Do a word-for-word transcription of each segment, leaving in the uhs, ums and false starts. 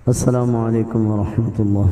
अस्सलामु अलैकुम वरहमतुल्लाह।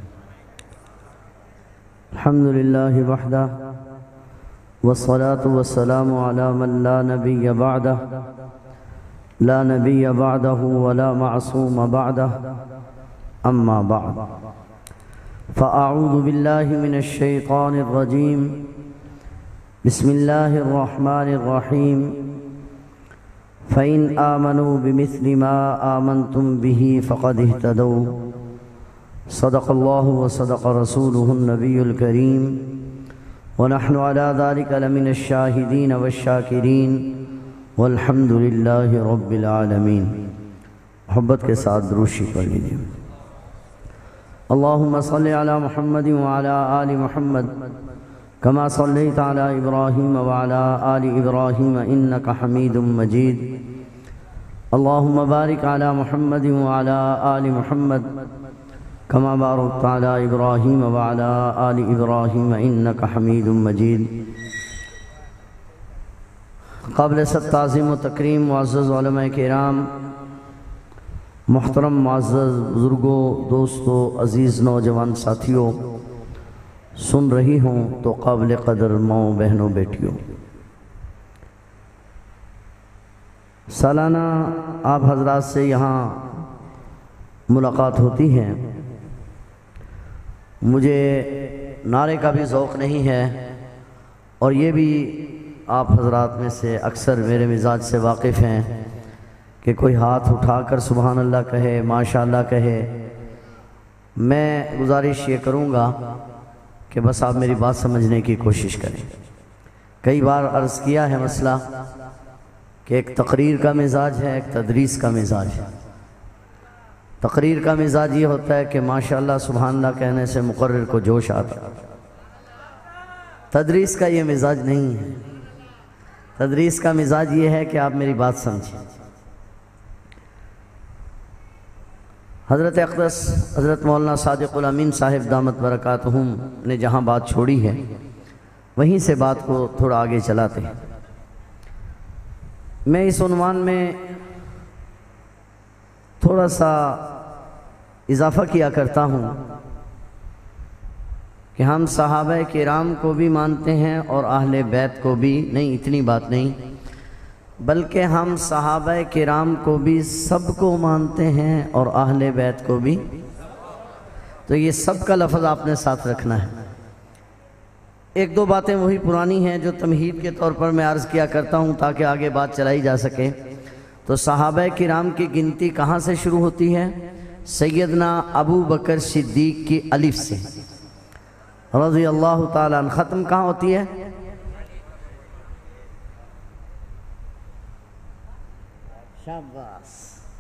अल्हम्दुलिल्लाहि वहदह वस्सलातु वस्सलामु अला मन ला नबिय्य बअदह ला नबिय्य बअदहु वला मअसूम बअदह अम्मा बअद फ़अऊज़ु बिल्लाहि मिनश शैतानिर रजीम बिस्मिल्लाहिर रहमानिर रहीम फ़इन आमनू बिमिस्लि मा आमनतुम बिही फ़क़द इह्तदौ सदक़ल्लाहु व सदक़ रसूलुहुन नबियुल करीम व नहनु अला ज़ालिका लमिनश शाहिदीन वश्शाकिरीन वल्हम्दुलिल्लाहि रब्बिल आलमीन। मोहब्बत के साथ दुरूद पढ़ लीजिए। अल्लाहुम्मा सल्लि अला मुहम्मद व अला आलि मुहम्मद कमा सल्लैता अला इब्राहीम व अला आलि इब्राहीम इन्नका हमीदुम मजीद। अल्लाहुम्मा बारिक अला मुहम्मद व अला आलि मुहम्मद कमा बारकता अला इब्राहीम व अला आलि इब्राहीम इन्नका हमीदुम मजीद। क़ाबिल ताज़ीम व तकरीम मुअज़्ज़ज़ उलमा किराम, मुहतरम मुअज़्ज़ज़ बुज़ुर्गों, दोस्तों, अज़ीज़ नौजवान साथियों, सुन रही हूँ तो काबिल कदर माओ बहनों बेटियों, सालाना आप हजरात से यहाँ मुलाकात होती है। मुझे नारे का भी ज़ौक़ नहीं है और ये भी आप हजरात में से अक्सर मेरे मिजाज से वाकिफ़ हैं कि कोई हाथ उठाकर सुबहान अल्लाह कहे, माशाअल्लाह कहे। मैं गुजारिश ये करूँगा कि बस आप मेरी बात समझने की कोशिश करें। कई बार अर्ज़ किया है मसला कि एक तकरीर का मिजाज है, एक तदरीस का मिजाज है। तकरीर का मिजाज ये होता है कि माशाअल्लाह सुबहानअल्लाह कहने से मुकर्रिर को जोश आता। तदरीस का ये मिजाज नहीं है। तदरीस का मिजाज ये है कि आप मेरी बात समझें। हज़रत अक़दस हज़रत मौलाना सादिक़ुल अमीन साहिब दामत बरकातहुम ने जहाँ बात छोड़ी है वहीं से बात को थोड़ा आगे चलाते हैं। मैं इस उन्वान में थोड़ा सा इजाफ़ा किया करता हूँ कि हम सहाबा किराम को भी मानते हैं और अहले बैत को भी। नहीं, इतनी बात नहीं, बल्कि हम सहाबा किराम को भी सबको मानते हैं और अहले बैत को भी। तो ये सब का लफ्ज़ आपने साथ रखना है। एक दो बातें वही पुरानी हैं जो तमहीद के तौर पर मैं अर्ज़ किया करता हूँ ताकि आगे बात चलाई जा सके। तो सहाबा किराम की गिनती कहाँ से शुरू होती है? सैयदना अबू बकर सिद्दीक़ की अलिफ से रज़ी अल्लाह ताला अन्हु। ख़त्म कहाँ होती है? शाबाश।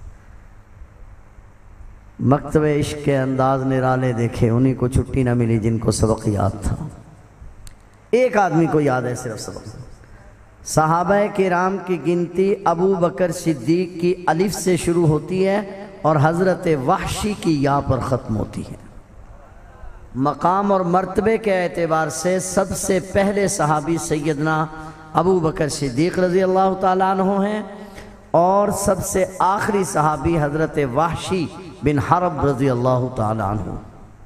मकतबे इश्क़ के अंदाज निराले देखे, उन्हीं को छुट्टी ना मिली जिनको सबक याद था। एक आदमी को याद है सिर्फ सबक। सहाबा किराम की गिनती अबू बकर सिद्दीक़ की अलिफ से शुरू होती है और हज़रत वहशी की या पर ख़त्म होती है। मकाम और मर्तबे के एतबार से सबसे पहले सहाबी सैयदना अबू बकर सिद्दीक़ रज़ी अल्लाह ताला अन्हु हैं और सबसे आखिरी सहाबी हज़रत वहशी बिन हरब रज़ी अल्लाह ताला अन्हु।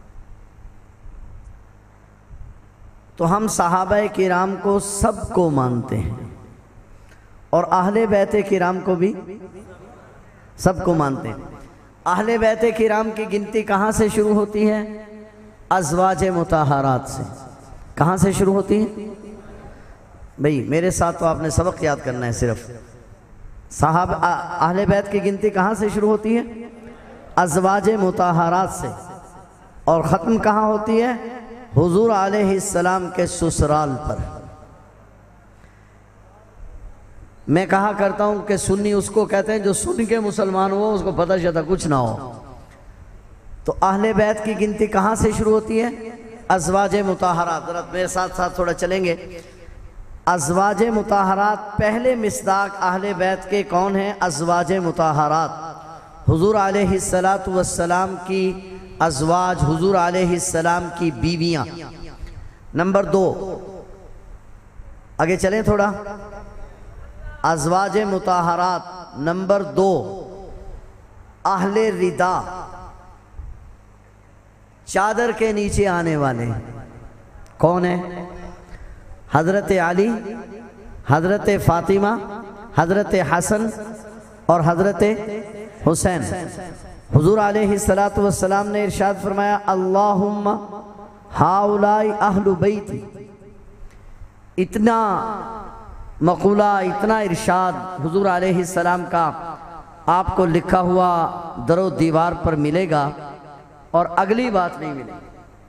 तो हम सहाबा किराम को सबको मानते हैं और अहले बैत किराम को भी सबको मानते हैं। अहले बैत किराम की गिनती कहाँ से शुरू होती है? अज़वाज मुताहरात से। कहाँ से शुरू होती है भाई? मेरे साथ तो आपने सबक याद करना है सिर्फ। साहब अहले बैत की गिनती कहाँ से शुरू होती है? अज़वाज मुताहरात से। और ख़त्म कहाँ होती है? हुज़ूर अलैहिस्सलाम के ससुराल पर। मैं कहा करता हूँ कि सुन्नी उसको कहते हैं जो सुन के मुसलमान हो, उसको पता चलता कुछ ना हो। तो अहले बैत की गिनती कहाँ से शुरू होती है? अज़वाज मुताहरात। ज़रा मेरे साथ साथ थोड़ा चलेंगे। अज़वाज मुताहरात पहले मिस्दाक अहले बैत के कौन हैं? अज़वाज मुताहरात हुज़ूर अलैहिस्सलातु वस्सलाम की अज़वाज, हुज़ूर अलैहिस्सलाम की बीवियाँ। नंबर दो, आगे चलें थोड़ा। अज़वाज मुताहरात नंबर दो, अहले रिदा चादर के नीचे आने वाले कौन है? हज़रत अली, हज़रत फ़ातिमा, हज़रत हसन और हज़रत हुसैन। हुज़ूर अलैहिस्सलातु वस्सलाम ने इरशाद फरमाया, अल्लाहुम्मा हाउलाई अहलु बैती। इतना मक़ूला, इतना इरशाद हुज़ूर अलैहिस्सलाम का आपको लिखा हुआ दरो दीवार पर मिलेगा और अगली बात नहीं मिलेगी।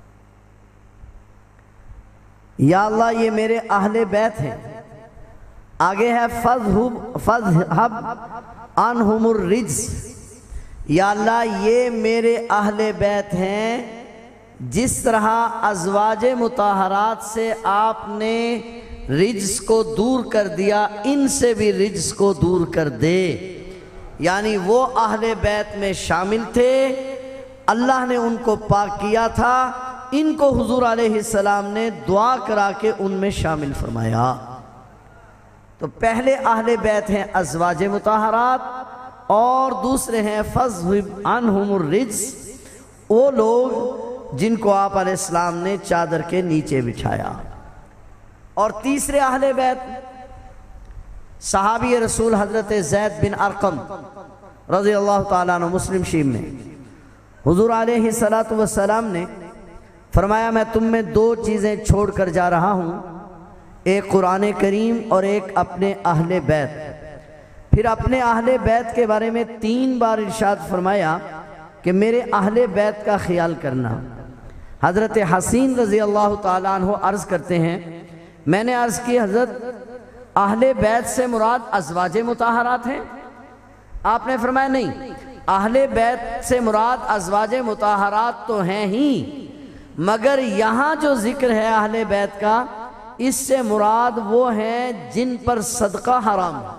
या अल्लाह ये मेरे अहले बैत हैं। आगे है फज़हुब फज़हब अनहुमुर रिज्स। या अल्लाह ये मेरे अहले बैत हैं, जिस तरह अज़वाजे मुताहरात से आपने रिज्स को दूर कर दिया, इनसे भी रिज्स को दूर कर दे। यानी वो अहले बैत में शामिल थे, अल्लाह ने उनको पाक किया था, इनको हुजूर अलैहिस्सलाम ने दुआ करा के उनमें शामिल फरमाया। तो पहले अहले बैत हैं अज़वाजे मुताहरात और दूसरे हैं फज़्हिब अनहुमुर रिज्स, वो लोग जिनको आप अलैहिस्सलाम ने चादर के नीचे बिछाया। और तीसरे अहले बैत सहाबी रसूल हज़रत ज़ैद बिन अरक़म रज़ियल्लाहु ताला अन्हु। मुस्लिम शरीफ में हुजूर अलैहिस्सलातु वस्सलाम ने फरमाया, मैं तुम में दो चीज़ें छोड़ कर जा रहा हूँ, एक कुरान करीम और एक अपने अहले बैत। फिर अपने अहले बैत के बारे में तीन बार इरशाद फरमाया कि मेरे अहले बैत का ख्याल करना। हज़रत हसीन रज़ी अल्लाह ताला अन्हु अर्ज़ करते हैं, मैंने अर्ज़ की हज़रत अहले बैत से मुराद अज़वाजे मुताहरात हैं? आपने फरमाया नहीं, अहले बैत से मुराद अज़वाजे मुताहरात तो हैं ही, मगर यहाँ जो जिक्र है अहले बैत का, इससे मुराद वो हैं जिन पर सदका हराम है,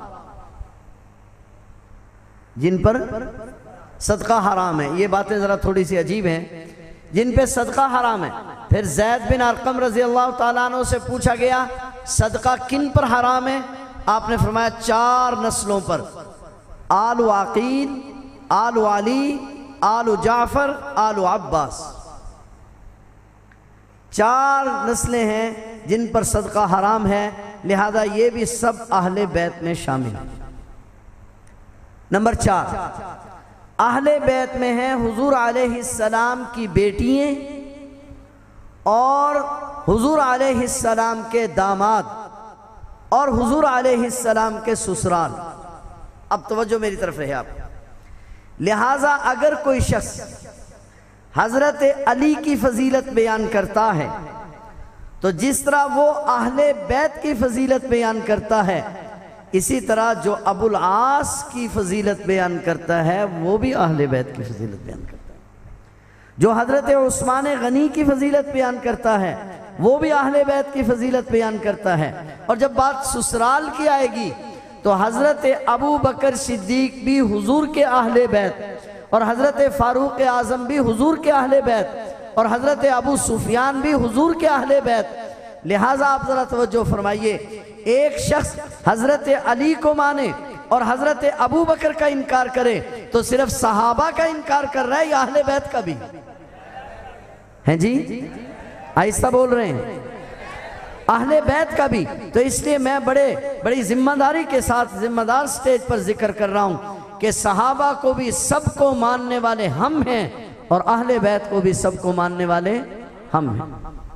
जिन पर सदका हराम है। ये बातें ज़रा थोड़ी सी अजीब हैं, जिन पे सदका हराम है। फिर ज़ैद बिन अरक़म रज़ी अल्लाह ताला अन्हु से पूछा गया, सदका किन पर हराम है? आपने फरमाया चार नस्लों पर, आलु अक़ील, आलु अली, आलु जाफ़र, आलु अब्बास। चार नस्लें हैं जिन पर सदका हराम है, लिहाजा ये भी सब अहले बैत में शामिल है। नंबर चार, अहले बैत में हैं हुजूर अलैहिस्सलाम की बेटियां और हुजूर अलैहिस्सलाम के दामाद और हुजूर अलैहिस्सलाम के ससुराल। अब तवज्जो मेरी तरफ रहे आप। लिहाजा अगर कोई शख्स हज़रत अली की फजीलत बयान करता है, तो जिस तरह वो अहले बैत की फजीलत बयान करता है, इसी तरह जो अबुल आस की फजीलत बयान करता है, वो भी अहले बैत की फजीलत बयान करता है। जो हज़रत उस्मान गनी की फजीलत बयान करता है, वो भी अहले बैत की फजीलत बयान करता है। और जब बात ससुराल की आएगी, तो हज़रत अबू बकर सिद्दीक भी हुजूर के अहले बैत, और हज़रत फ़ारूक आज़म भी हुजूर के अहले बैत, और हज़रत अबू सुफियान भी हुजूर के अहले बैत। लिहाजा आप ज़रा तवज्जो फरमाइए, एक शख्स हज़रत अली को माने और हज़रत अबू बकर का इनकार करे, तो सिर्फ सहाबा का इनकार कर रहा है या अहले बैत का भी है? जी आहिस्ता बोल रहे हैं, अहले बैत का भी। तो इसलिए मैं बड़े बड़ी जिम्मेदारी के साथ जिम्मेदार स्टेज पर जिक्र कर रहा हूँ कि सहाबा को भी सबको मानने वाले हम हैं और अहले बैत को भी सबको मानने वाले हम हैं।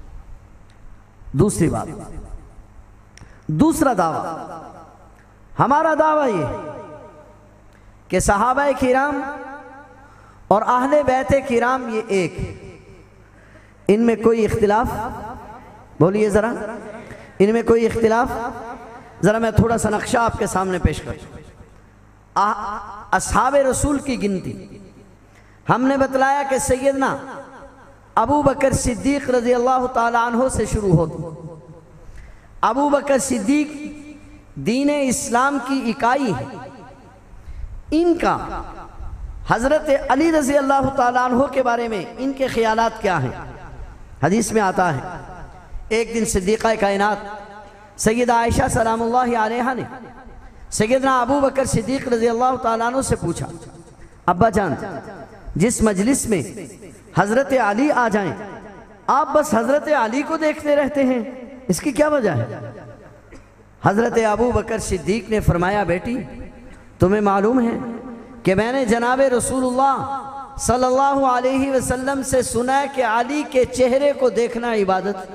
दूसरी बात, दूसरा दावा, हमारा दावा ये कि सहाबा किराम और अहले बैत किराम ये एक, इनमें कोई इख्तिलाफ, बोलिए जरा, इनमें कोई इख्तिलाफ? जरा मैं थोड़ा सा नक्शा आपके सामने पेश करता हूं। अस्हाबे रसूल की गिनती हमने बतलाया कि सैयदना अबू बकर सिद्दीक रज़ी अल्लाह ताला अन्हु से शुरू होती। अबू बकर सिद्दीक दीन इस्लाम की इकाई है। इनका हज़रत अली रज़ी अल्लाह ताला अन्हु के बारे में इनके ख्यालात क्या हैं? हदीस में आता है, एक दिन सिद्दीक़ा कायनात सैयदा आयशा सलामुल्लाहि अलैहा ने सैयदना अबू बकर सिद्दीक रज़ी अल्लाह ताला अन्हु से पूछा, अब्बा जान, जिस मजलिस में हजरत अली आ जाएं, आप बस हजरत अली को देखते रहते हैं, इसकी क्या वजह है? हजरत अबू बकर सिद्दीक ने फरमाया, बेटी तुम्हें मालूम है कि मैंने जनाब रसूलुल्लाह सल्लल्लाहु अलैहि वसल्लम से सुना है कि अली के चेहरे को देखना इबादत।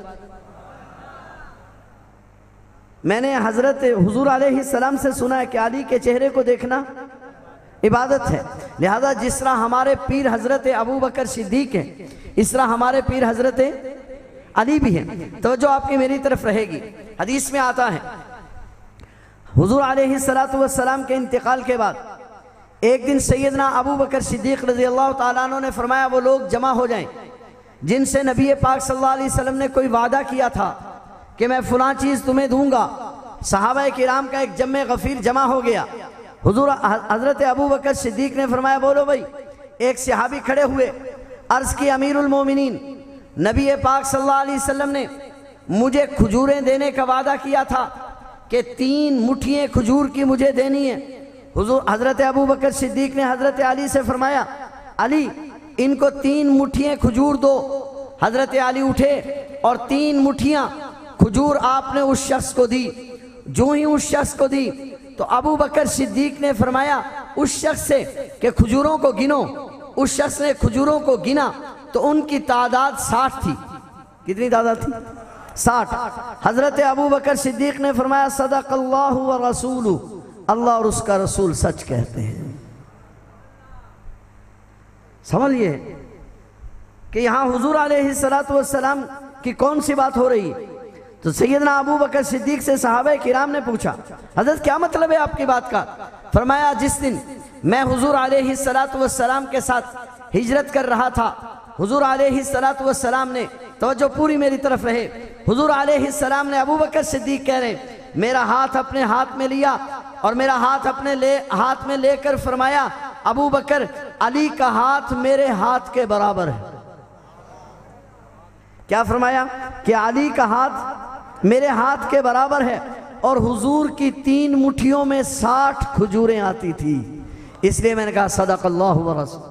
मैंने हजरत हुजूर अलैहि सलाम से सुना है कि अली के चेहरे को देखना इबादत है। लिहाजा जिस तरह हमारे पीर हजरत अबू बकर सिद्दीक हैं, इस तरह हमारे पीर हजरत अली भी हैं। तो जो आपकी मेरी तरफ रहेगी, हदीस में आता है हुजूर अलैहि सलातु वस्सलाम के इंतकाल के बाद एक दिन सैयदना अबू बकर सिद्दीक रज़ी अल्लाह ताला अन्हु ने फरमाया, वो लोग जमा हो जाएं जिनसे नबी पाक सल्लल्लाहु अलैहि वसल्लम ने कोई वादा किया था कि मैं फलां चीज़ तुम्हें दूंगा। सहाबा किराम का एक जम्मे गफीर जमा हो गया। हुजूर हजरत अबू बकर सिद्दीक ने फरमाया, बोलो भाई। एक सहाबी खड़े हुए, अर्ज की, अमीरुल मोमिनीन, नबी पाक सल्लल्लाहु अलैहि वसल्लम ने मुझे खजूरें देने का वादा किया था कि तीन मुट्ठियाँ खजूर की मुझे देनी है। हुजूर हजरत अबू बकर सिद्दीक ने हजरत अली से फरमाया, अली इनको तीन मुट्ठियाँ खजूर दो। हजरत अली उठे और तीन मुट्ठियाँ खजूर आपने उस शख्स को दी। जो ही उस शख्स को दी तो अबू बकर सिद्दीक ने फरमाया उस शख्स से कि खजूरों को गिनो। उस शख्स ने खजूरों को गिना तो उनकी तादाद साठ थी। कितनी तादाद थी? साठ। हजरत अबू बकर सिद्दीक ने फरमाया, सदक़ल्लाहु व रसूलु, अल्लाह और उसका रसूल सच कहते हैं। समझिए कि यहां हुजूर अलैहि सलातु वस्सलाम की कौन सी बात हो रही है। तो सैयदना अबू बकर सिद्दीक से सहाबा किराम ने पूछा, हजरत क्या मतलब है आपकी बात का? फरमाया, जिस दिन मैं हुजूर अलैहि सलातु वस्सलाम के साथ हिजरत कर रहा था, हुजूर अलैहि सलातु वस्सलाम ने, तवज्जो पूरी मेरी तरफ रहे, हुजूर अलैहि सलाम ने, अबू बकर सिद्दीक कह रहे, मेरा हाथ अपने हाथ में लिया और मेरा हाथ अपने ले हाथ में लेकर फरमाया, अबू बकर, अली का हाथ मेरे हाथ के बराबर है। क्या फरमाया? कि अली का हाथ मेरे हाथ के बराबर है। और हुजूर की तीन मुट्ठियों में साठ खजूरें आती थी। इसलिए मैंने कहा सदक़ल्लाहु व रसूल।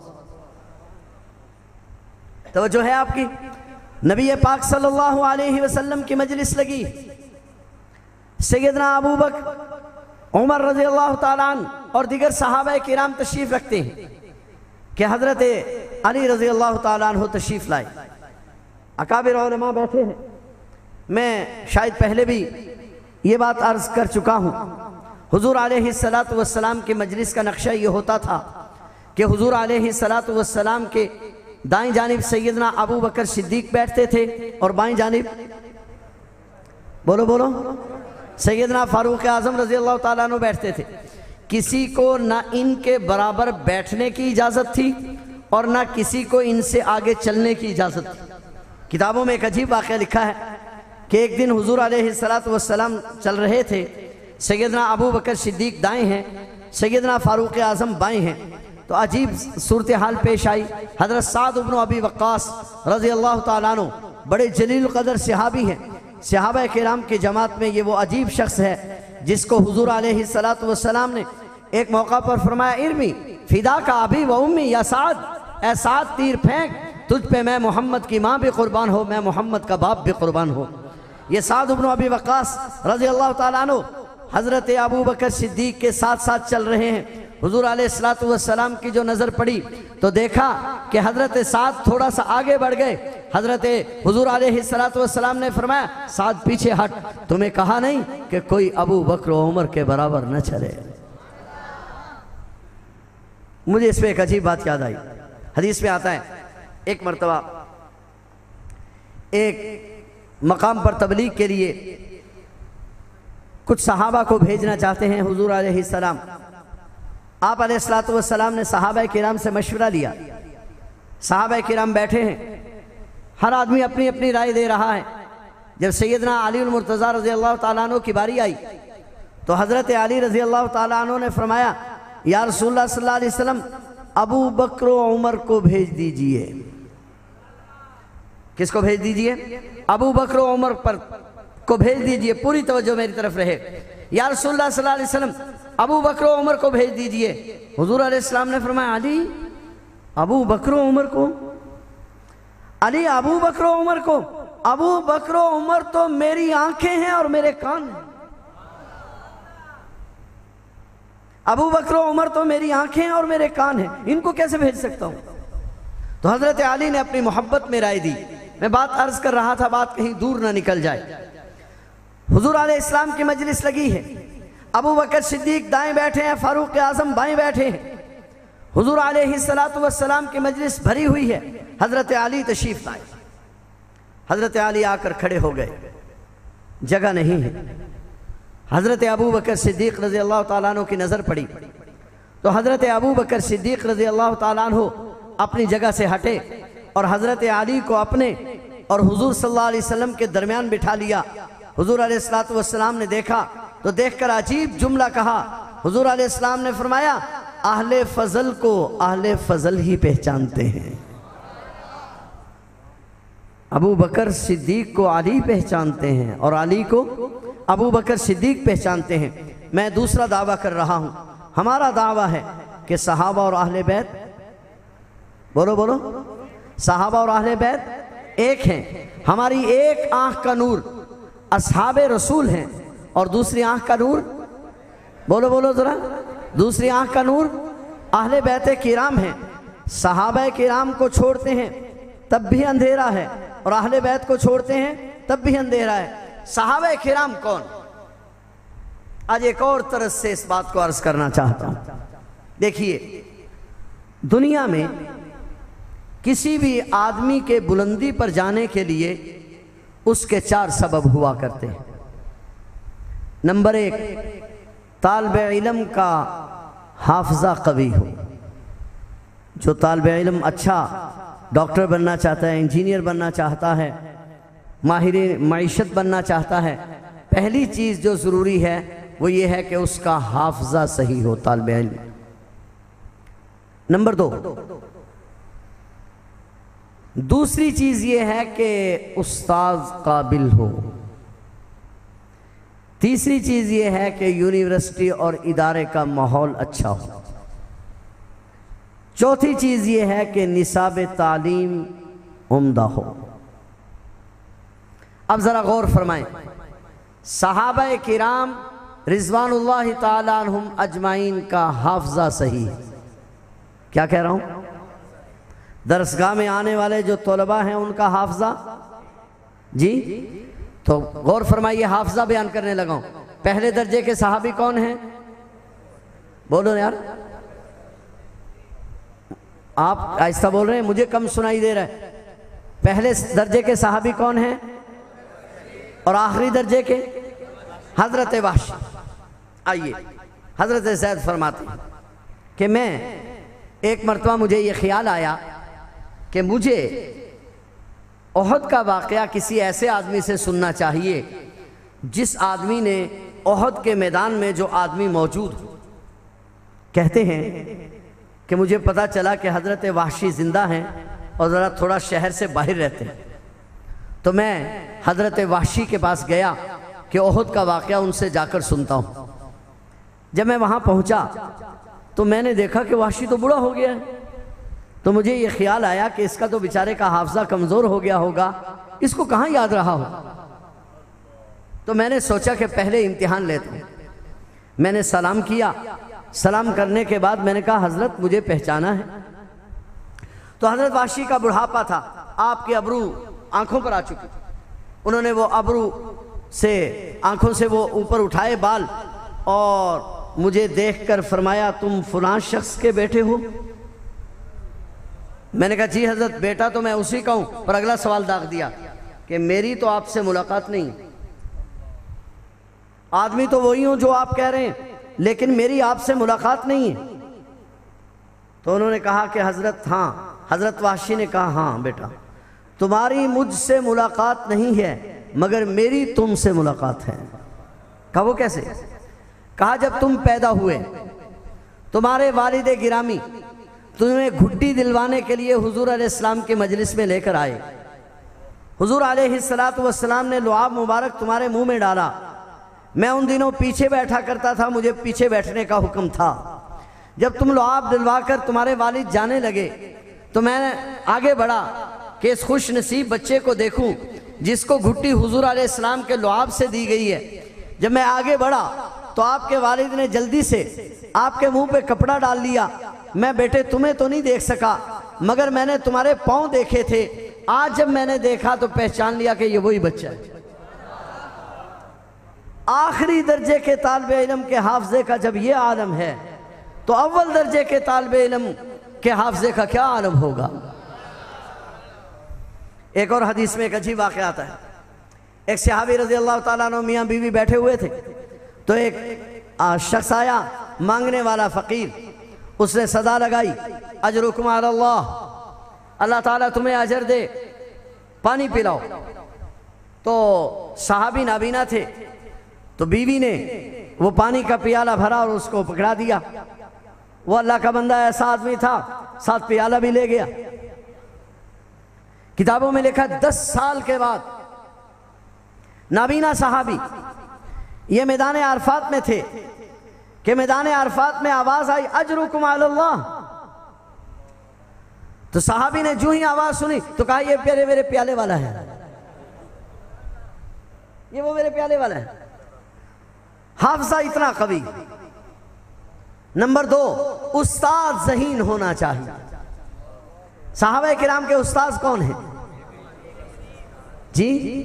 तो जो है आपकी नबी पाक सल्लल्लाहु अलैहि वसल्लम की मजलिस लगी। सैयदना अबू बकर, उमर रज़ी अल्लाह ताला अन्हु और दीगर सहाबा किराम तशरीफ रखते हैं कि हजरत अली रज़ी अल्लाह ताला अन्हु तशरीफ लाए। अकाबिर उलमा बैठे हैं। मैं शायद पहले भी ये बात अर्ज कर चुका हूँ। हुजूर अलैहि सलातु वस्सलाम की मजलिस का नक्शा ये होता था कि हुजूर अलैहि सलातु वस्सलाम के दाएं जानिब सैयदना अबू बकर सिद्दीक बैठते थे और बाएं जानिब, बोलो बोलो, सैयदना फारूक आजम रज़ी अल्लाह ताला अन्हु बैठते थे। किसी को ना इनके बराबर बैठने की इजाज़त थी और ना किसी को इनसे आगे चलने की इजाज़त थी। किताबों में एक अजीब वाक़या लिखा है कि एक दिन हुजूर अलैहि सलातु वस्सलाम चल रहे थे। सैयदना अबू बकर सिद्दीक दाएं हैं, सैयदना फारूक आज़म बाएं हैं। तो अजीब सूरत हाल पेश आई। हज़रत साद इब्न अबी वक्कास रज़ी अल्लाह ताला अन्हु बड़े जलील क़दर सहाबी हैं। सहाबा किराम की जमात में ये वो अजीब शख्स है जिसको हुजूर अलैहि सलातु वस्सलाम ने एक मौका पर फरमाया, इर्मी फिदा का अभी व उम्मी या साद, ए साद तीर फेंक, तुझ पे मैं मोहम्मद की माँ भी कुर्बान हो, मैं मोहम्मद का बाप भी कुर्बान हो। ये साद इब्न अबी वक्कास रज़ी अल्लाह ताला अन्हु हज़रत अबू बकर सिद्दीक के साथ साथ चल रहे हैं। हुजूर अलैहिस्सलातु वस्सलाम की जो नज़र पड़ी तो देखा कि हज़रत साद थोड़ा सा आगे बढ़ गए। हज़रत हुजूर अलैहिस्सलातु वस्सलाम ने फरमाया, साद पीछे हट, तुम्हें कहा नहीं कि कोई अबू बकर उमर के बराबर न चले। मुझे इस पर एक अजीब बात याद आई। हदीस में आता है, एक मरतबा एक मकाम पर तबलीग के लिए कुछ सहाबा को भेजना चाहते हैं हुजूर अलैहिस्सलाम। आप अलैहिस्सलातु वस्सलाम ने सहाबा किराम से मशवरा लिया। सहाबा किराम बैठे हैं, हर आदमी अपनी अपनी राय दे रहा है। जब सैयदना अली मुर्तज़ा रज़ी अल्लाह ताला अन्हु की बारी आई तो हज़रत अली रज़ी अल्लाह ताला अन्हु ने फरमाया, या रसूलुल्लाह सल्लल्लाहु अलैहि वसल्लम, अबू बकर उमर को भेज दीजिए। किसको भेज दीजिए? अबू बकर उमर पर को भेज दीजिए। पूरी तवज्जो मेरी तरफ रहे। या रसूलुल्लाह सल्लल्लाहु अलैहि वसल्लम, अबू बकर उमर को भेज दीजिए। हुजूर अलैहिस्सलाम ने फरमाया, अली, अबू बकर उमर को? अली अबू बकर उमर को, अबू बकर उमर तो मेरी आंखें हैं और मेरे कान हैं। अबू बकर उमर तो मेरी आंखें हैं और मेरे कान हैं, इनको कैसे भेज सकता हूं? तो हजरत अली ने अपनी मोहब्बत में राय दी। मैं बात अर्ज कर रहा था, बात कहीं दूर ना निकल जाए। हुजूर अलैहिस्सलाम की मजलिस लगी है, अबू बकर सिद्दीक दाएं बैठे हैं, फारूक आजम बाएं बैठे हैं। हुजूर अलैहिस्सलातु वस्सलाम की मजलिस भरी हुई है। हजरत अली तशरीफ लाए। हजरत अली आकर खड़े हो गए, जगह नहीं है। हजरत अबू बकर सिद्दीक रज़ी अल्लाह ताला अन्हु की नज़र पड़ी तो हजरत अबू बकर सिद्दीक रज़ी अल्लाह ताला अन्हु अपनी जगह से हटे और हजरत अली को अपने और हुजूर सल्लल्लाहु अलैहि वसल्लम के दरमियान बिठा लिया। हुजूर अलैहिस्सलातु वस्सलाम ने देखा तो देखकर अजीब जुमला कहा। हुजूर अलैहिस्सलाम ने फरमाया, अहले फजल को अहले फजल ही पहचानते हैं। अबू बकर सिद्दीक को अली पहचानते हैं और अली को अबू बकर सिद्दीक पहचानते हैं। मैं दूसरा दावा कर रहा हूं, हमारा दावा है कि सहाबा और अहले बैत, बोलो बोलो, सहाबा और अहले बैत एक हैं। हमारी एक आंख का नूर असहाबे रसूल हैं और दूसरी आंख का नूर, बोलो बोलो जरा, दूसरी आंख का नूर अहले बैत किराम हैं। सहाबा किराम को छोड़ते हैं तब भी अंधेरा है और अहले बैत को छोड़ते हैं तब भी अंधेरा है। सहाबा किराम कौन? आज एक और तरह से इस बात को अर्ज करना चाहता हूं। देखिए, दुनिया में किसी भी आदमी के बुलंदी पर जाने के लिए उसके चार सबब हुआ करते हैं। नंबर एक, तालिबे इल्म का हाफजा कवी हो। जो तालिबे इल्म अच्छा डॉक्टर बनना चाहता है, इंजीनियर बनना चाहता है, माहिर मईशत बनना चाहता है, पहली चीज़ जो ज़रूरी है वो ये है कि उसका हाफजा सही हो, तालिबे इल्म। नंबर दो, दूसरी चीज़ ये है कि उस्ताद काबिल हो। तीसरी चीज़ ये है कि यूनिवर्सिटी और इदारे का माहौल अच्छा हो। चौथी चीज़ ये है कि निसाब तालीम उम्दा हो। अब ज़रा गौर फरमाएं, सहाबा किराम रिज़वानुल्लाह ताला अन्हुम अजमाइन का हाफजा सही है। क्या कह रहा हूं? दरसगाह में आने वाले जो तलबा हैं उनका हाफजा जी, तो गौर फरमाइए, हाफजा बयान करने लगा हूं। पहले दर्जे के सहाबी कौन हैं? बोलो यार, आप आहिस्ता बोल रहे हैं, मुझे कम सुनाई दे रहा है। पहले दर्जे के सहाबी कौन हैं और आखिरी दर्जे के? हजरत वाशी। आइए, हजरत ज़ैद फरमाते हैं कि मैं एक मरतबा मुझे ये ख्याल आया कि मुझे ओहद का वाक़या किसी ऐसे आदमी से सुनना चाहिए जिस आदमी ने ओहद के मैदान में जो आदमी मौजूद हो। कहते हैं कि मुझे पता चला कि हज़रत वाशी ज़िंदा हैं और ज़रा थोड़ा शहर से बाहर रहते हैं। तो मैं हज़रत वाशी के पास गया कि ओहद का वाक़या उनसे जाकर सुनता हूँ। जब मैं वहाँ पहुँचा तो मैंने देखा कि वाशी तो बूढ़ा हो गया है। तो मुझे ये ख्याल आया कि इसका तो बेचारे का हाफजा कमज़ोर हो गया होगा, इसको कहाँ याद रहा हो। तो मैंने सोचा कि पहले इम्तिहान लेता हूँ। मैंने सलाम किया। सलाम करने के बाद मैंने कहा, हज़रत मुझे पहचाना है? तो हज़रत वाशी का बुढ़ापा था, आपके अबरू आंखों पर आ चुके। उन्होंने वो अबरू से आंखों से वो ऊपर उठाए बाल और मुझे देखकर फरमाया, तुम फलां शख्स के बेटे हो? मैंने कहा, जी हज़रत, बेटा तो मैं उसी का हूं। पर अगला सवाल दाग दिया कि मेरी तो आपसे मुलाकात नहीं, आदमी तो वही हूं जो आप कह रहे हैं, लेकिन मेरी आपसे मुलाकात नहीं है। तो उन्होंने कहा कि हज़रत हाँ। हज़रत वाशी ने कहा, हाँ बेटा, तुम्हारी मुझसे मुलाकात नहीं है मगर मेरी तुमसे मुलाकात है। कहा, वो कैसे? कहा, जब तुम पैदा हुए तुम्हारे वालिद गिरामी तुम्हें घुट्टी दिलवाने के लिए हुजूर अलैहिस्सलाम की मजलिस में लेकर आए। हुजूर अलैहिस्सलातु वस्सलाम ने लुआब मुबारक तुम्हारे मुंह में डाला। मैं उन दिनों पीछे बैठा करता था, मुझे पीछे बैठने का हुक्म था। जब तुम लुआब दिलवाकर तुम्हारे वालिद जाने लगे तो मैं आगे बढ़ा कि इस खुश नसीब बच्चे को देखूं जिसको घुट्टी हुजूर अलैहिस्सलाम के लुआब से दी गई है। जब मैं आगे बढ़ा तो आपके वालिद ने जल्दी से आपके मुंह पे कपड़ा डाल लिया। मैं बेटे तुम्हें तो नहीं देख सका, मगर मैंने तुम्हारे पाँव देखे थे। आज जब मैंने देखा तो पहचान लिया कि ये वही बच्चा है। आखिरी दर्जे के तालिबे इल्म के हाफजे का जब ये आलम है तो अव्वल दर्जे के तालिबे इल्म के हाफजे का क्या आलम होगा। एक और हदीस में एक अजीब वाक़या आता है। एक सहाबी रज़ी अल्लाह ताला अन्हु मियाँ बीवी बैठे हुए थे तो एक शख्स आया मांगने वाला फ़कीर। उसने सदा लगाई अजरुकुम अल्लाह, अल्लाह ताला तुम्हें अजर दे, पानी पिलाओ। तो सहाबी नाबीना थे तो बीवी ने वो पानी का प्याला भरा और उसको पकड़ा दिया। वो अल्लाह का बंदा ऐसा आदमी था, साथ प्याला भी ले गया। किताबों में लिखा दस साल के बाद नाबीना सहाबी ये मैदान अरफात में थे कि मैदान अरफात में आवाज आई अजरुकुम अल्लाह। तो सहाबी ने जो ही आवाज सुनी तो कहा ये प्याले मेरे प्याले वाला है, ये वो मेरे प्याले वाला है। हाफजा इतना कवि। नंबर दो, उस्ताद ज़हीन होना चाहिए। सहाबा किराम के उस्ताद कौन है जी?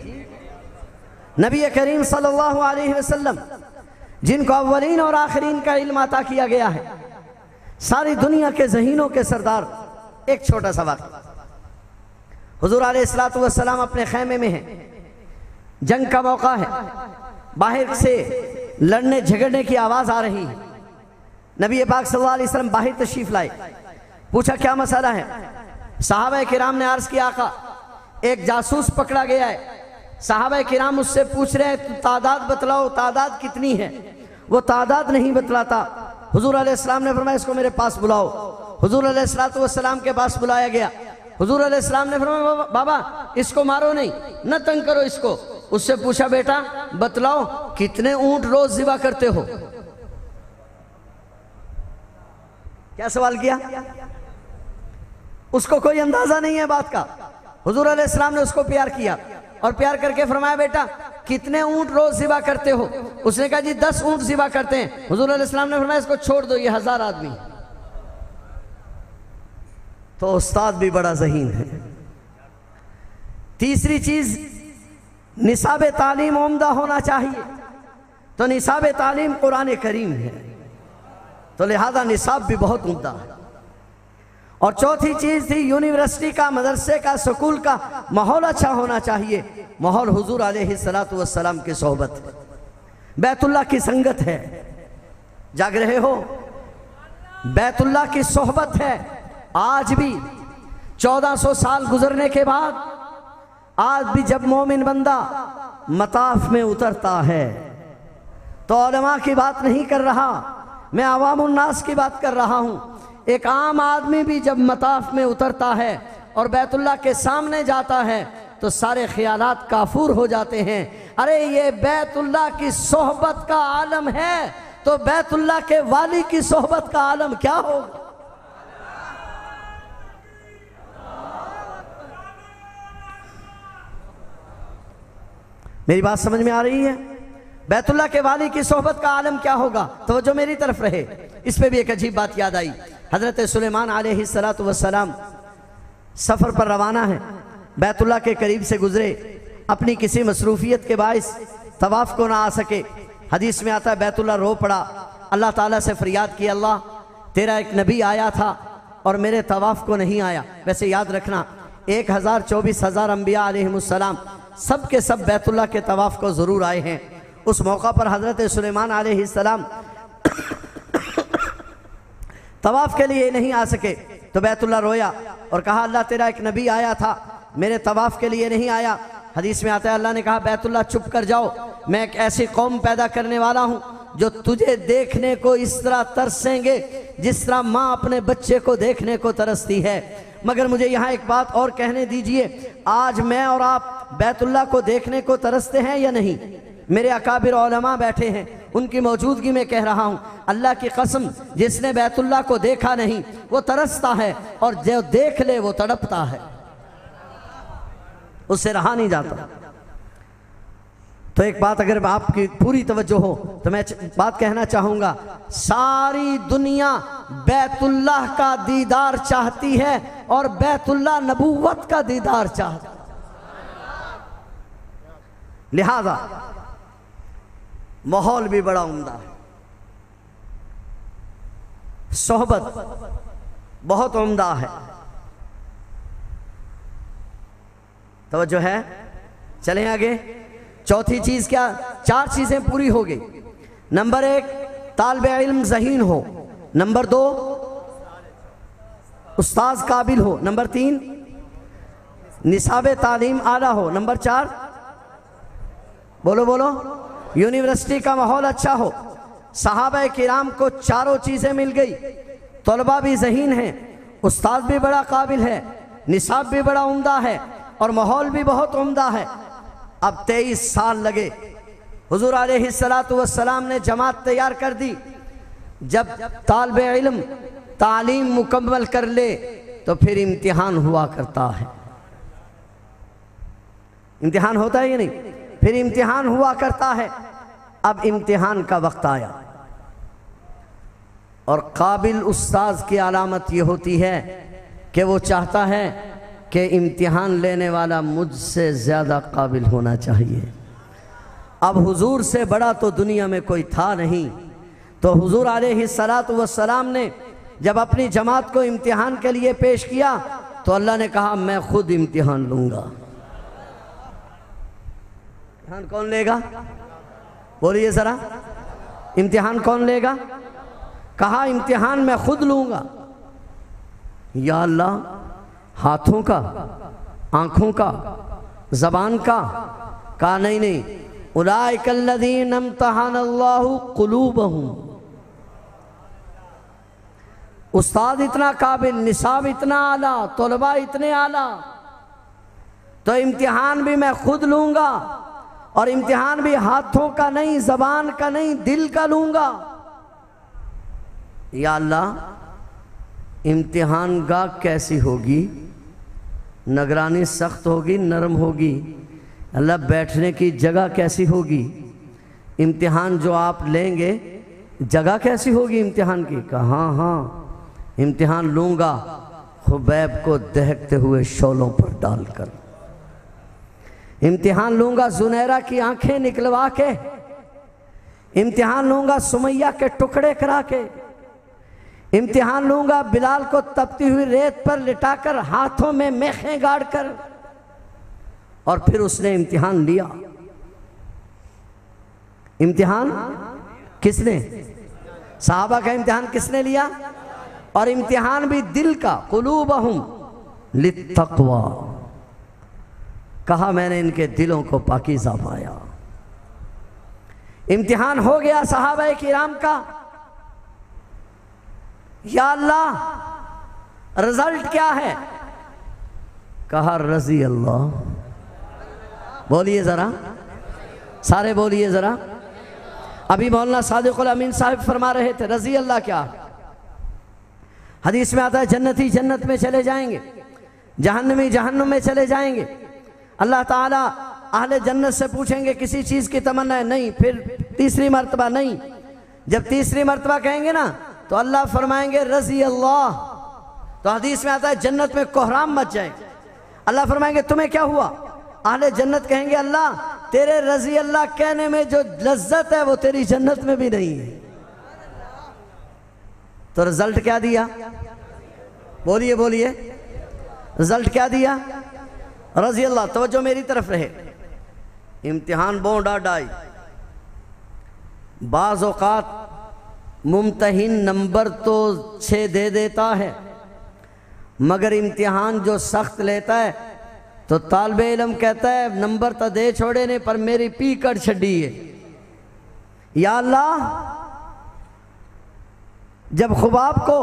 नबी करीम सल्लल्लाहु अलैहि वसल्लम, जिनको अव्वलीन और आखिरीन का इल्म अता किया गया है, सारी दुनिया के ज़हीनों के सरदार। एक छोटा सा वाक़या, हुज़ूर अलैहिस्सलातु वस्सलाम अपने खैमे में हैं, जंग का मौका है, बाहर से लड़ने झगड़ने की आवाज़ आ रही है। नबी पाक सल्लल्लाहु अलैहि वसल्लम बाहर तशरीफ लाए, पूछा क्या मसला है। सहाबा किराम ने अर्ज़ किया आका एक जासूस पकड़ा गया है। सहाबा किराम उससे पूछ रहे हैं तादाद बतलाओ, तादाद कितनी है। वो तादाद नहीं बतलाता। हुजूर अलैहिस्सलाम ने फरमाया इसको मेरे पास बुलाओ। हुजूर अलैहिस्सलातु वस्सलाम के पास बुलाया गया। हुजूर अलैहिस्सलाम ने फरमाया बाबा इसको मारो नहीं, न तंग करो इसको। उससे पूछा बेटा बतलाओ कितने ऊंट रोज ज़िबा करते हो। क्या सवाल किया? उसको कोई अंदाजा नहीं है बात का। हुजूर अलैहिस्सलाम ने उसको प्यार किया और प्यार करके फरमाया बेटा कितने ऊंट रोज ज़िबा करते हो। उसने कहा जी दस ऊंट ज़िबा करते हैं। हुजूर अलैहिस्सलाम ने फरमाया इसको छोड़ दो, ये हजार आदमी। तो उस्ताद भी बड़ा ज़हीन है। तीसरी चीज निसाब तालीम उम्दा होना चाहिए। तो निसाब तालीम कुरान करीम है, तो लिहाजा निसाब भी बहुत उम्दा है। और चौथी चीज थी यूनिवर्सिटी का, मदरसे का, स्कूल का माहौल अच्छा होना चाहिए। माहौल हुजूर अलैहिस्सलातु वस्सलाम की सोहबत है, बैतुल्लाह की संगत है। जाग रहे हो? बैतुल्लाह की सोहबत है। आज भी चौदह सौ साल गुजरने के बाद आज भी जब मोमिन बंदा मताफ में उतरता है तो उलमा की बात नहीं कर रहा, मैं अवामुन नास की बात कर रहा हूं। एक आम आदमी भी जब मताफ में उतरता है और बैतुल्लाह के सामने जाता है तो सारे ख्यालात काफूर हो जाते हैं। अरे ये बैतुल्लाह की सोहबत का आलम है, तो बैतुल्लाह के वाली की सोहबत का आलम क्या होगा। मेरी बात समझ में आ रही है? बैतुल्लाह के वाली की सोहबत का आलम क्या होगा। तो जो मेरी तरफ रहे, इस पे भी एक अजीब बात याद आई। हजरत सुलेमान अलैहिस्सलातु वस्सलाम सफ़र पर रवाना है, बैतुल्लाह के करीब से गुजरे, अपनी किसी मसरूफियत के बाइस तवाफ़ को ना आ सके। हदीस में आता है बैतुल्लाह रो पड़ा, अल्लाह ताला से फरियाद की अल्लाह तेरा एक नबी आया था और मेरे तवाफ़ को नहीं आया। वैसे याद रखना एक हज़ार चौबीस हज़ार अम्बिया अलैहिमुस्सलाम सब के सब बैतुल्लाह के तवाफ़ को ज़रूर आए हैं। उस मौका पर हज़रत सुलेमान अलैहिस्सलाम तवाफ़ के लिए नहीं आ सके तो बैतुल्लाह रोया और कहा अल्लाह तेरा एक नबी आया था, मेरे तवाफ़ के लिए नहीं आया। हदीस में आता है अल्लाह ने कहा बैतुल्लाह चुप कर जाओ, मैं एक ऐसी कौम पैदा करने वाला हूँ जो तुझे देखने को इस तरह तरसेंगे जिस तरह माँ अपने बच्चे को देखने को तरसती है। मगर मुझे यहाँ एक बात और कहने दीजिए, आज मैं और आप बैतुल्लाह को देखने को तरसते हैं या नहीं? मेरे अकाबिर उलमा बैठे हैं, उनकी मौजूदगी में कह रहा हूँ, अल्लाह की कसम जिसने बैतुल्लाह को देखा नहीं वो तरसता है और जो देख ले वो तड़पता है। उससे रहा नहीं जाता। तो एक बात अगर आपकी पूरी तवज्जो हो तो मैं बात कहना चाहूंगा, सारी दुनिया बैतुल्लाह का दीदार चाहती है और बैतुल्लाह नबूवत का दीदार चाहता है। लिहाजा माहौल भी बड़ा उम्दा है, सोहबत बहुत उम्दा है। तवज्जो है, चलें आगे। चौथी चीज क्या, चार चीजें पूरी हो गई। नंबर एक, तालिबे इल्म ज़हीन हो। नंबर दो, उस्ताज काबिल हो। नंबर तीन, निसाबे तालीम आला हो। नंबर चार, बोलो बोलो, यूनिवर्सिटी का माहौल अच्छा हो। सहाबा किराम को चारों चीजें मिल गई। तलबा भी ज़हीन है, उस्ताद भी बड़ा काबिल है, निसाब भी बड़ा उम्दा है और माहौल भी बहुत उम्दा है। अब तेईस साल लगे, हुजूर अलैहिस्सलातु वस्सलाम ने जमात तैयार कर दी। जब तालिबे इल्म तालीम मुकम्मल कर ले तो फिर इम्तिहान हुआ करता है। इम्तिहान होता है या नहीं? फिर इम्तिहान हुआ करता है। अब इम्तिहान का वक्त आया और काबिल उस्ताज की अलामत यह होती है कि वो चाहता है कि इम्तिहान लेने वाला मुझसे ज़्यादा काबिल होना चाहिए। अब हुजूर से बड़ा तो दुनिया में कोई था नहीं, तो हुजूर अलैहिस्सलातु वस्सलाम ने जब अपनी जमात को इम्तिहान के लिए पेश किया तो अल्लाह ने कहा मैं खुद इम्तिहान लूँगा। इम्तिहान कौन लेगा? बोलिए ज़रा, इम्तिहान कौन लेगा? कहा इम्तिहान मैं खुद लूँगा। या अल्लाह, हाथों का, आँखों का, ज़बान का? कहा नहीं नहीं, उलाइकल्लज़ीना इम्तहनल्लाहु क़ुलूबहुम। उस्ताद इतना काबिल, निसाब इतना आला, तलबा इतने आला, तो इम्तिहान भी मैं खुद लूँगा और इम्तिहान भी हाथों का नहीं, ज़बान का नहीं, दिल का लूँगा। या अल्लाह, इम्तिहान गाह कैसी होगी? निगरानी सख्त होगी, नरम होगी? अल्लाह, बैठने की जगह कैसी होगी? इम्तिहान जो आप लेंगे जगह कैसी होगी इम्तिहान की? कहा हाँ हाँ इम्तिहान लूँगा, खुबैब को दहकते हुए शोलों पर डालकर। इम्तिहान लूँगा जुनैरा की आंखें निकलवा के। इम्तिहान लूँगा सुमैया के टुकड़े करा के। इम्तिहान लूँगा बिलाल को तपती हुई रेत पर लिटाकर हाथों में मेखें गाड़ कर। और फिर उसने इम्तिहान लिया। इम्तिहान किसने? सहाबा का इम्तिहान किसने लिया? और इम्तिहान भी दिल का, कुलूबहुम लित्तक़वा। कहा मैंने इनके दिलों को पाकीज़ा पाया। इम्तिहान हो गया सहाबा किराम का। या अल्लाह, रिजल्ट क्या है? कहा रज़ी अल्लाह। बोलिए जरा, सारे बोलिए जरा। अभी मौलाना सादिकुल अमीन साहब फरमा रहे थे रज़ी अल्लाह क्या? हदीस में आता है जन्नती जन्नत में चले जाएंगे, जहन्नमी जहन्नुम में चले जाएंगे। अल्लाह ताला अहले जन्नत से पूछेंगे किसी चीज़ की तमन्ना है? नहीं। फिर तीसरी मर्तबा नहीं। जब तीसरी मर्तबा कहेंगे ना तो अल्लाह फरमाएंगे रज़ी अल्लाह। तो हदीस में आता है जन्नत में कोहराम मच जाए। अल्लाह फरमाएंगे तुम्हें क्या हुआ? अहले जन्नत कहेंगे अल्लाह, तेरे रज़ी अल्लाह कहने में जो लज्जत है वो तेरी जन्नत में भी नहीं है। तो रिजल्ट क्या दिया? बोलिए बोलिए, रिजल्ट क्या दिया? रज़ी अल्लाह। तवज्जो मेरी तरफ रहे। इम्तिहान बोंडा डाई। बाज़ औक़ात मुम्तहिन नंबर तो छः दे देता है, मगर इम्तिहान जो सख्त लेता है तो तालिबे इल्म कहता है नंबर तो दे छोड़े ने पर मेरी पी कर छड़ी है। या अल्लाह, जब खुबाब को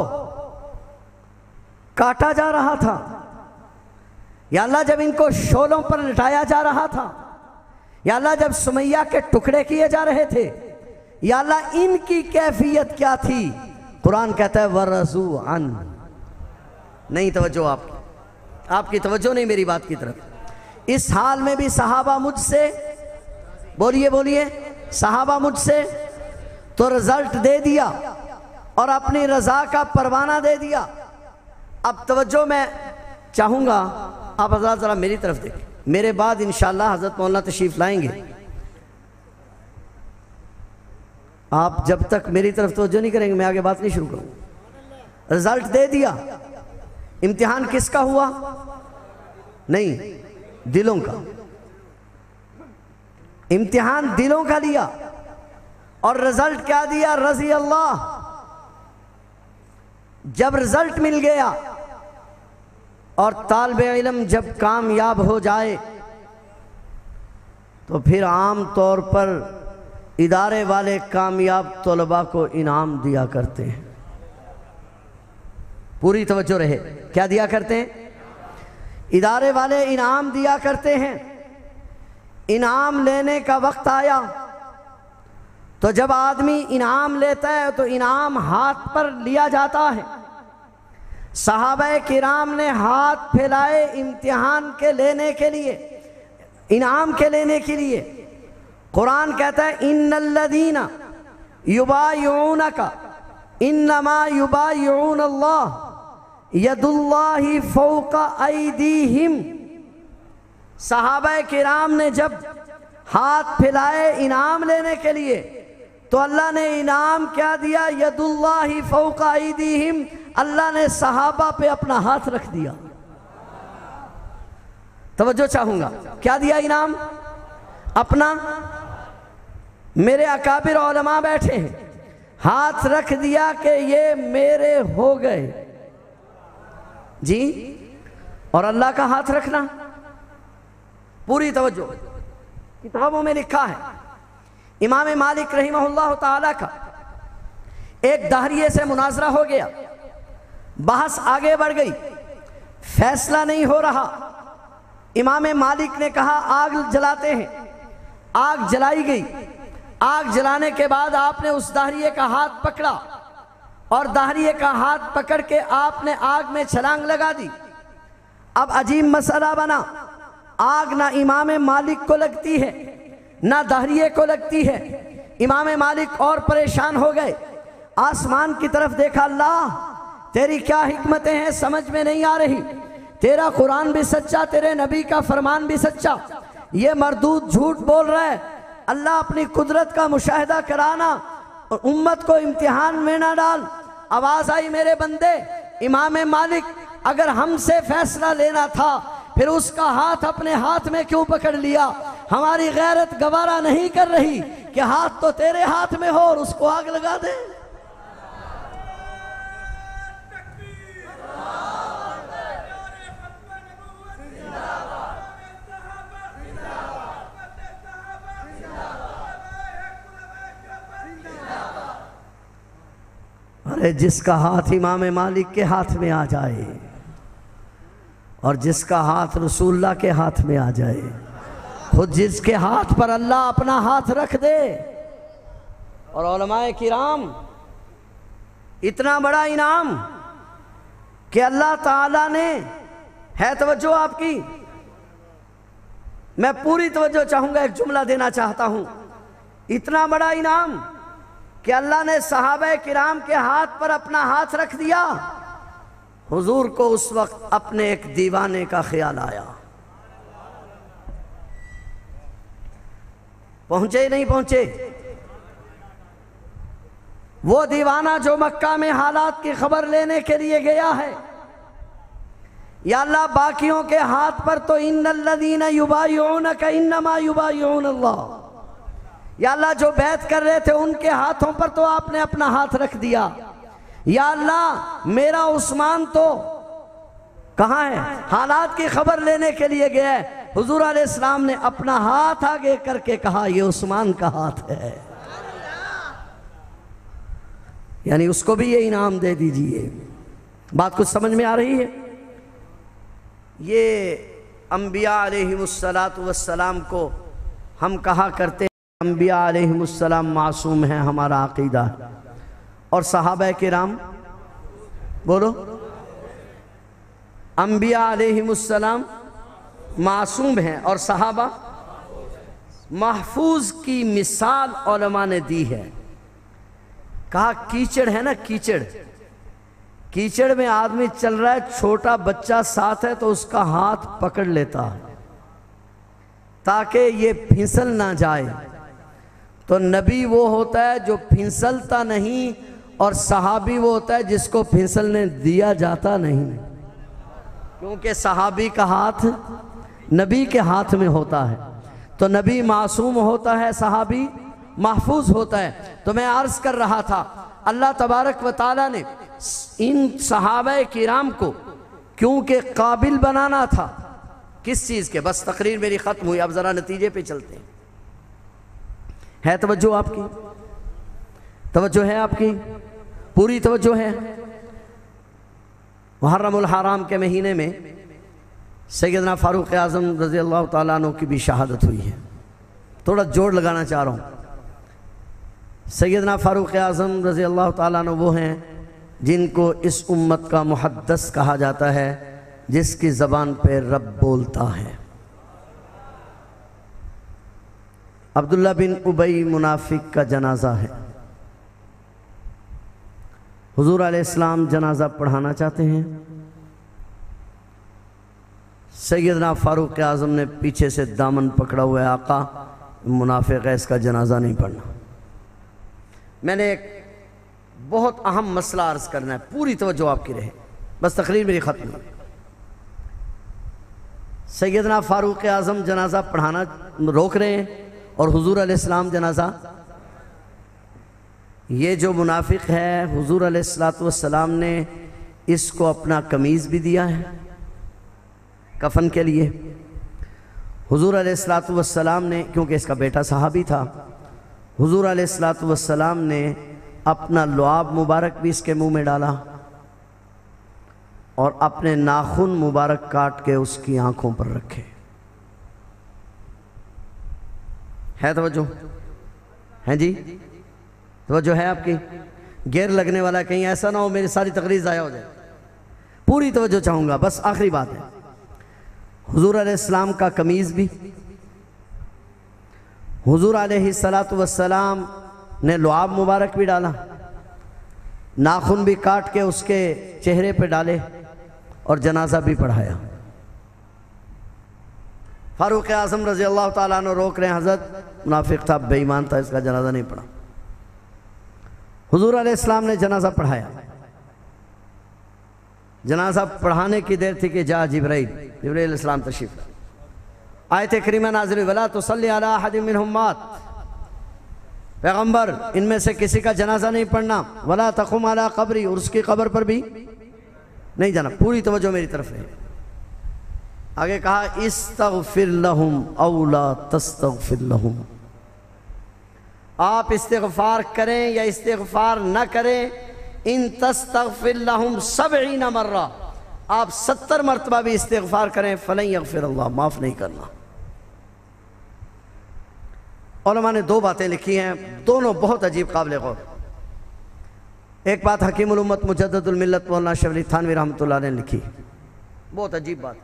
काटा जा रहा था, या अल्लाह जब इनको शोलों पर लिटाया जा रहा था, या अल्लाह जब सुमैया के टुकड़े किए जा रहे थे, या अल्लाह इनकी कैफियत क्या थी? कुरान कहता है वरज़ू अन। नहीं तवज्जो आपकी, आपकी तवज्जो नहीं मेरी बात की तरफ। इस हाल में भी सहाबा मुझसे, बोलिए बोलिए, सहाबा मुझसे तो रिजल्ट दे दिया और अपनी रजा का परवाना दे दिया। अब तवज्जो मैं चाहूंगा आप हजरत जरा मेरी तरफ देखें, मेरे बाद इंशाअल्लाह हजरत मौलाना तशरीफ लाएंगे। आप जब तक मेरी तरफ तवज्जो नहीं करेंगे मैं आगे बात नहीं शुरू करूंगा। रिजल्ट दे दिया, इम्तिहान किसका हुआ? नहीं, दिलों का। इम्तिहान दिलों का लिया और रिजल्ट क्या दिया? रज़ी अल्लाह। जब रिजल्ट मिल गया और तालिबे इल्म जब कामयाब हो जाए तो फिर आम तौर पर इदारे वाले कामयाब तलबा को इनाम दिया करते हैं। पूरी तवज्जो रहे, क्या दिया करते हैं? इदारे वाले इनाम दिया करते हैं। इनाम लेने का वक्त आया तो जब आदमी इनाम लेता है तो इनाम हाथ पर लिया जाता है। सहाबा किराम ने हाथ फैलाए इम्तिहान के लेने के लिए, इनाम के लेने के लिए। कुरान कहता है इन्नल्लज़ीना युबायिऊनका इन्नमा युबायिऊन अल्लाह यदुल्लाहि फौका ऐदीहिम। सहाबा किराम ने जब हाथ फैलाए इनाम लेने के लिए तो अल्लाह ने इनाम क्या दिया? यदुल्लाहि फौका ऐदीहिम। अल्लाह ने सहाबा पे अपना हाथ रख दिया। तवज्जो चाहूंगा, क्या दिया इनाम? अपना। मेरे अकाबिर उलमा बैठे हैं, हाथ रख दिया कि ये मेरे हो गए जी। और अल्लाह का हाथ रखना, पूरी तवज्जो, किताबों में लिखा है। इमाम मालिक रहिमहुल्लाह ताला का एक दहरिये से मुनाजरा हो गया, बहस आगे बढ़ गई, फैसला नहीं हो रहा। इमाम मालिक ने कहा आग जलाते हैं। आग जलाई गई। आग जलाने के बाद आपने उस दाहरिये का हाथ पकड़ा और दाहरिये का हाथ पकड़ के आपने आग में छलांग लगा दी। अब अजीब मसला बना, आग ना इमाम मालिक को लगती है ना दाहरिये को लगती है। इमाम मालिक और परेशान हो गए, आसमान की तरफ देखा, अल्लाह तेरी क्या हिकमतें हैं समझ में नहीं आ रही। तेरा कुरान भी सच्चा, तेरे नबी का फरमान भी सच्चा, ये मरदूद झूठ बोल रहा है। अल्लाह अपनी कुदरत का मुशाहिदा कराना और उम्मत को इम्तिहान में ना डाल। आवाज आई, मेरे बंदे, इमाम मालिक अगर हमसे फैसला लेना था फिर उसका हाथ अपने हाथ में क्यों पकड़ लिया? हमारी गैरत गवारा नहीं कर रही कि हाथ तो तेरे हाथ में हो और उसको आग लगा दे। अरे जिसका हाथ इमाम मालिक के हाथ में आ जाए और जिसका हाथ रसूलुल्लाह के हाथ में आ जाए, खुद जिसके हाथ पर अल्लाह अपना हाथ रख दे। और उलमाए किराम, इतना बड़ा इनाम कि अल्लाह ताला ने, है तवज्जो आपकी, मैं पूरी तवज्जो चाहूंगा, एक जुमला देना चाहता हूं। इतना बड़ा इनाम कि अल्लाह ने सहाबा किराम के हाथ पर अपना हाथ रख दिया। हुजूर को उस वक्त अपने एक दीवाने का ख्याल आया। पहुंचे नहीं पहुंचे? वो दीवाना जो मक्का में हालात की खबर लेने के लिए गया है, या अल्लाह बाकियों के हाथ पर तो इन्नल्लज़ीना युबायिऊनका इन्नमा युबायिऊन अल्लाह, या अल्लाह जो बैत कर रहे थे उनके हाथों पर तो आपने अपना हाथ रख दिया। या अल्लाह मेरा उस्मान तो कहाँ है? हालात की खबर लेने के लिए गया है। हुजूर अलैहिस्सलाम ने अपना हाथ आगे करके कहा ये उस्मान का हाथ है, यानी उसको भी ये इनाम दे दीजिए। बात कुछ समझ में आ रही है? ये अंबिया अलैहिमुस्सलातु वस्सलाम को हम कहा करते, अंबिया अलैहिमुस्सलाम मासूम हैं, हमारा अकीदा है। और सहाबा किराम, बोलो, अंबिया अलैहिमुस्सलाम मासूम हैं और सहाबा महफूज की मिसाल उलमा ने दी है। कहा कीचड़ है ना, कीचड़, कीचड़ में आदमी चल रहा है, छोटा बच्चा साथ है तो उसका हाथ पकड़ लेता है ताकि ये फिसल ना जाए। तो नबी वो होता है जो फिसलता नहीं और सहाबी वो होता है जिसको फिसलने दिया जाता नहीं, क्योंकि सहाबी का हाथ नबी के हाथ में होता है। तो नबी मासूम होता है, सहाबी महफूज होता है। तो मैं अर्ज कर रहा था, अल्लाह तबारक व ताला ने इन सहाबा किराम को क्योंकि काबिल बनाना था, किस चीज़ के? बस तकरीर मेरी ख़त्म हुई, अब ज़रा नतीजे पे चलते हैं। है तवज्जो आपकी? तवज्जो है आपकी? पूरी तवज्जो है? मुहर्रमुल हराम के महीने में सैयदना फारूक आज़म रज़ी अल्लाह ताला अन्हु की भी शहादत हुई है। थोड़ा जोड़ लगाना चाह रहा हूँ। सैयदना फारूक आज़म रज़ी अल्लाह ताला अन्हु वो हैं जिनको इस उम्मत का मुहद्दिस कहा जाता है, जिसकी ज़बान पे रब बोलता है। अब्दुल्ला बिन उबई मुनाफिक का जनाजा है। हुजूर अलैहिस्सलाम जनाजा पढ़ाना चाहते हैं। सैयदना फारूक आज़म ने पीछे से दामन पकड़ा हुआ है, आका मुनाफिक है, इसका जनाजा नहीं पढ़ना। मैंने एक बहुत अहम मसला अर्ज करना है, पूरी तवज्जो आपकी रहे, बस तकरीर मेरी ख़त्म है। सैयदना फारूक आज़म जनाजा पढ़ाना रोक रहे हैं और हुजूर अलैहिस्सलाम जनाजा, ये जो मुनाफिक है हुजूर अलैहिस्सलातु वस्सलाम ने इसको अपना कमीज़ भी दिया है कफन के लिए। हुजूर अलैहिस्सलातु वस्सलाम ने, क्योंकि इसका बेटा सहाबी था, हुजूर अलैहिस्सलातु वस्सलाम ने अपना लुआब मुबारक भी इसके मुंह में डाला और अपने नाखून मुबारक काट के उसकी आंखों पर रखे। है तवज्जो? हैं जी? तवज्जो है आपकी? गेर लगने वाला कहीं ऐसा ना हो मेरी सारी तकरीर ज़ाया हो जाए। पूरी तवज्जो चाहूँगा, बस आखिरी बात है। हुजूर अलैहिस्सलाम का कमीज़ भी, हुजूर अलैहिस्सलातु वस्सलाम ने लुआब मुबारक भी डाला, नाखून भी काट के उसके चेहरे पे डाले और जनाजा भी पढ़ाया। फारूक आज़म रज़ी अल्लाह ताला अन्हु रोक रहे हैं, हज़रत मुनाफिक था, बेईमान था, इसका जनाजा नहीं पढ़ा। हुजूर अलैहिस्सलाम ने जनाजा पढ़ाया। जनाजा पढ़ाने की देर थी कि जा जिब्राइल जिब्राइल अलैहिस्सलाम तशरीफ, आयत करीमा नाज़िल हुई, वला तुसल्ली अला अहदिन मिनहुम मात, पैगंबर इनमें से किसी का जनाजा नहीं पढ़ना, वला तक़ुम अला क़ब्री, और उसकी कब्र पर भी नहीं जाना। पूरी तवज्जो मेरी तरफ है। आगे कहा इस्तग़फिर लहुम औ ला तस्तग़फिर लहुम, आप इस्तिग़फ़ार करें या इस्तिग़फ़ार न करें, इन तस्तग़फिर लहुम सबईन मर्रा, आप सत्तर मरतबा भी इस्तिग़फ़ार करें, फ़लन यग़फ़िर अल्लाह, माफ़ नहीं करना। उलमा ने दो बातें लिखी हैं, दोनों बहुत अजीब काबिल गौर। एक बात हकीमुल उम्मत मुजद्दिदुल मिल्लत मौलाना शबली थानवी रहमतुल्लाह ने लिखी, बहुत अजीब बात।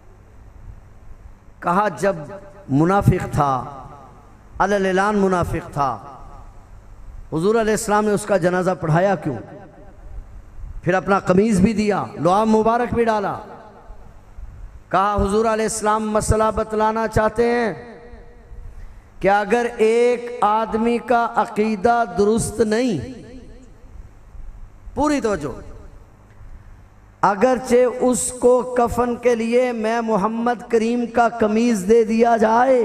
कहा जब मुनाफिक था, अलल ऐलान मुनाफिक था, हुजूर अलैहिस्सलाम ने उसका जनाजा पढ़ाया क्यों? फिर अपना कमीज़ भी दिया, लुआब मुबारक भी डाला। कहा हुजूर अलैहिस्सलाम मसला बतलाना चाहते हैं कि अगर एक आदमी का अकीदा दुरुस्त नहीं, पूरी तवज्जो, अगरचे उसको कफन के लिए मैं मोहम्मद करीम का कमीज़ दे दिया जाए,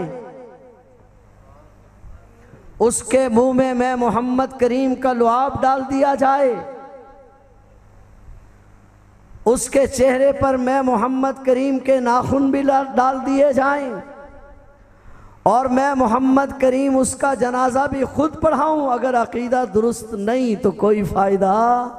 उसके मुंह में मैं मोहम्मद करीम का लुआब डाल दिया जाए, उसके चेहरे पर मैं मोहम्मद करीम के नाखून भी डाल दिए जाएं और मैं मोहम्मद करीम उसका जनाजा भी खुद पढ़ाऊं, अगर अकीदा दुरुस्त नहीं तो कोई फ़ायदा।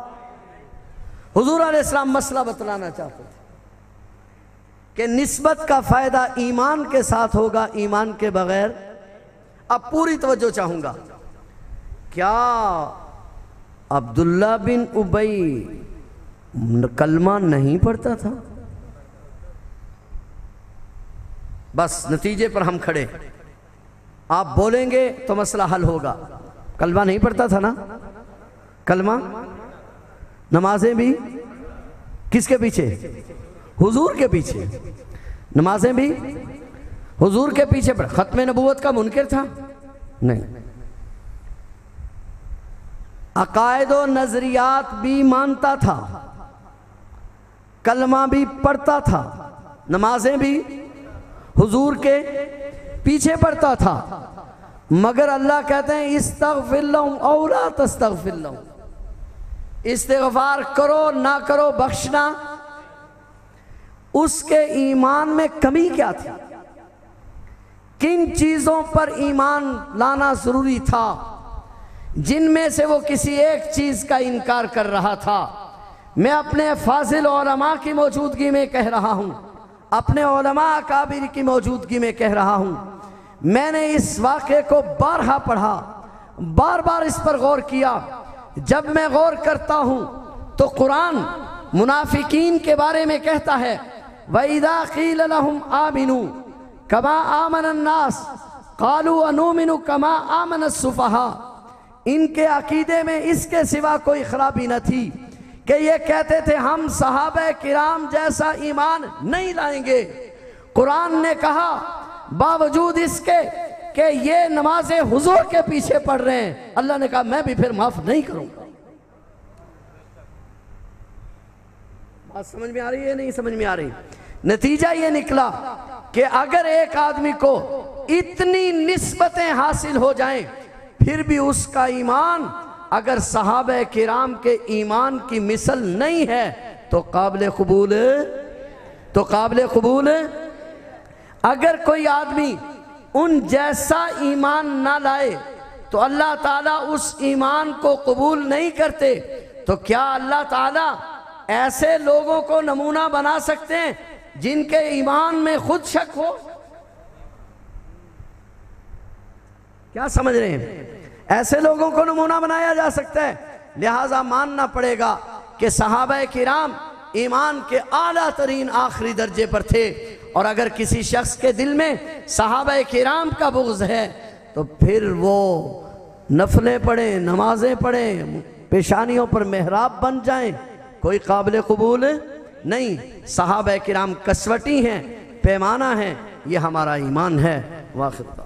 हुजूर अलैहिस्सलाम मसला बतलाना चाहते थे कि निस्बत का फ़ायदा ईमान के साथ होगा, ईमान के बगैर। अब पूरी तवज्जो चाहूँगा, क्या अब्दुल्ला बिन उबई कलमा नहीं पढ़ता था? बस नतीजे पर हम खड़े। आप बोलेंगे तो मसला हल होगा। कलमा नहीं पढ़ता था ना, कलमा नमाजें भी किसके पीछे? हुजूर के पीछे। नमाजें भी हुजूर के पीछे पढ़। खत्म नबूवत का मुनकिर था नहीं। अकायद व नजरियात भी मानता था, कलमा भी पढ़ता था, नमाजें भी हुजूर के पीछे पढ़ता था। मगर अल्लाह कहते हैं इस्तगफिर लहुम औ ला तस्तगफिर लहुम, इस्तिगफार करो ना करो बख्शना। उसके ईमान में कमी क्या थी? किन चीजों पर ईमान लाना जरूरी था, जिनमें से वो किसी एक चीज का इनकार कर रहा था? मैं अपने फाजिल उलमा की मौजूदगी में कह रहा हूं, अपने उलमा अकाबिर की मौजूदगी में कह रहा हूं। मैंने इस वाक़े को बारहा पढ़ा, बार बार इस पर गौर किया। जब मैं गौर करता हूं तो कुरान मुनाफिकीन के बारे में कहता है वइज़ा क़ील लहुम आमिनू कमा आमन अन्नास क़ालू अनुमिनु कमा आमन अस्सुफ़हा। इनके अकीदे में इसके सिवा कोई खराबी न थी कि ये कहते थे हम सहाबा किराम जैसा ईमान नहीं लाएंगे। कुरान ने कहा बावजूद इसके कि ये नमाजें हुजूर के पीछे पढ़ रहे हैं, अल्लाह ने कहा मैं भी फिर माफ नहीं करूंगा। बात समझ में आ रही है? नहीं समझ में आ रही? नतीजा ये निकला कि अगर एक आदमी को इतनी निस्बतें हासिल हो जाएं, फिर भी उसका ईमान अगर सहाबा किराम के ईमान की मिसल नहीं है तो काबिल कबूल, तो काबिल कबूल। अगर कोई आदमी उन जैसा ईमान ना लाए तो अल्लाह ताला उस ईमान को कबूल नहीं करते। तो क्या अल्लाह ताला ऐसे लोगों को नमूना बना सकते हैं जिनके ईमान में खुद शक हो? क्या समझ रहे हैं? ऐसे लोगों को नमूना बनाया जा सकता है। लिहाजा मानना पड़ेगा कि सहाबा किराम ईमान के आला तरीन आखिरी दर्जे पर थे। और अगर किसी शख्स के दिल में सहाबा किराम का बुग़्ज़ है तो फिर वो नफलें पढ़े, नमाजें पढ़े, पेशानियों पर मेहराब बन जाएं, कोई काबिल कबूल नहीं। सहाबा किराम कसवटी हैं, पैमाना है, ये हमारा ईमान है। वाक़िफ़।